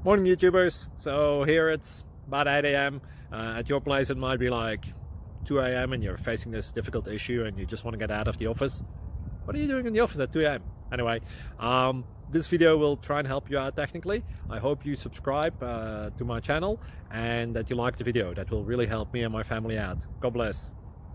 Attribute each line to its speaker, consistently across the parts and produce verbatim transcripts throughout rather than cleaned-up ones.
Speaker 1: Morning YouTubers. So here it's about eight A M Uh, at your place it might be like two A M and you're facing this difficult issue and you just want to get out of the office. What are you doing in the office at two A M? Anyway, um, this video will try and help you out technically. I hope you subscribe uh, to my channel and that you like the video. That will really help me and my family out. God bless.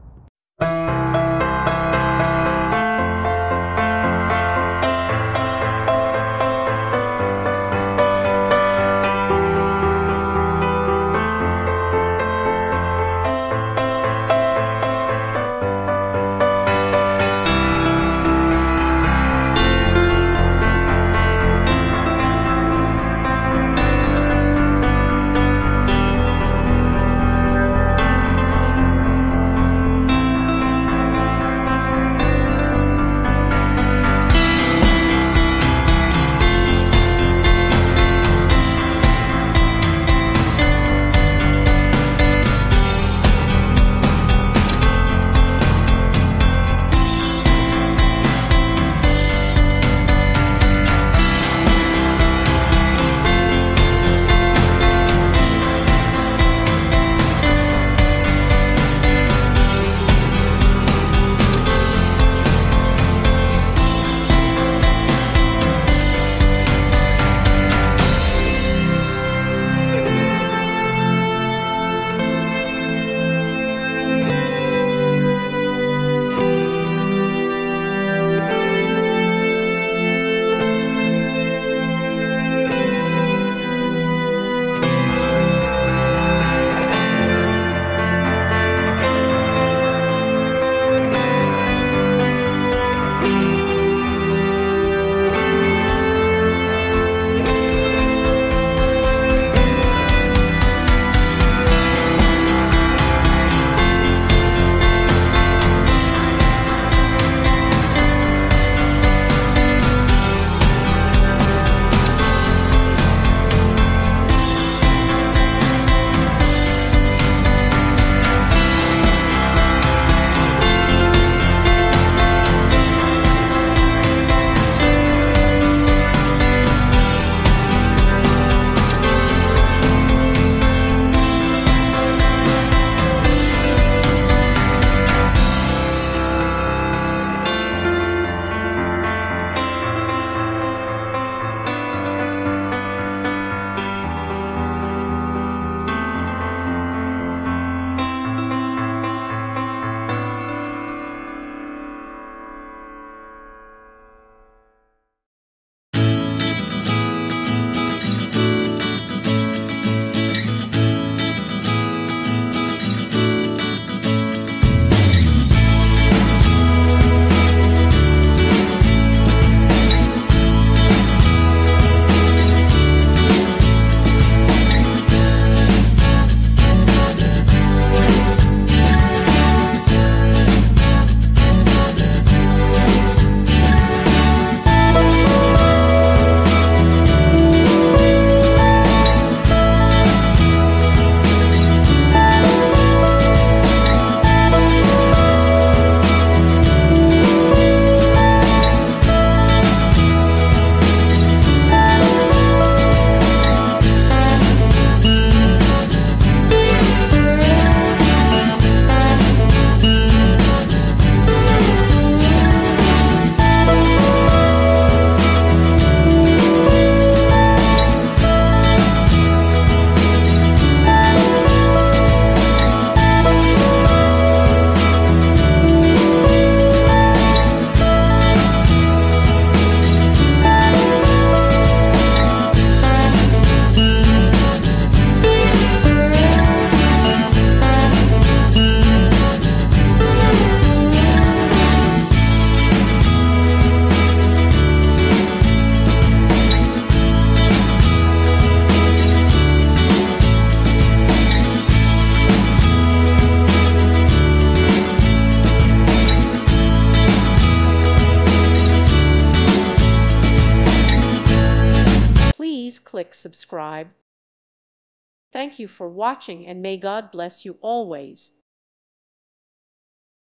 Speaker 2: Click subscribe. Thank you for watching and may God bless you always.